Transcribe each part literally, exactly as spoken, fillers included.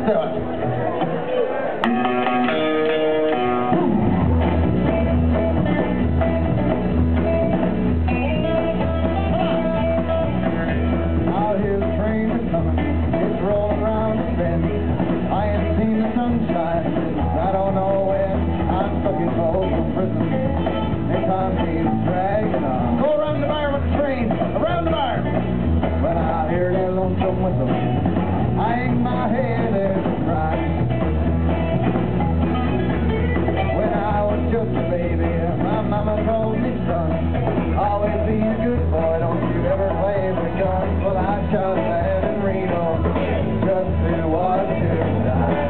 do it. I don't know when I'm stuck in Folsome Prison. And time keeps dragging on. Go around the bar with the train, around the bar. When I hear that lonesome whistle, I hang my head and cry. When I was just a baby, my mama told me, son, always be a good boy, don't you ever play with guns. Well, I shot that in Reno, just to watch him die.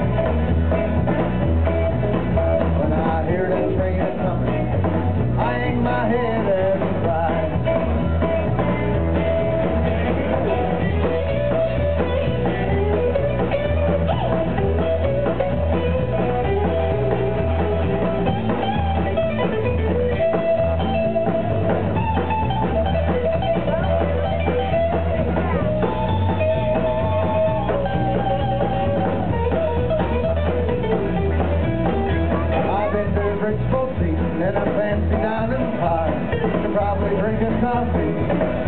My head and cry. I've been to the rich folks' seat and a fancy dining car, and probably drinking coffee